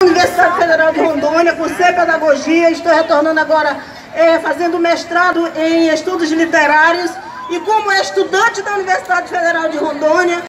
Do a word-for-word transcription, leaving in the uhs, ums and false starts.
Universidade Federal de Rondônia, cursei pedagogia, estou retornando agora é, fazendo mestrado em estudos literários e como estudante da Universidade Federal de Rondônia,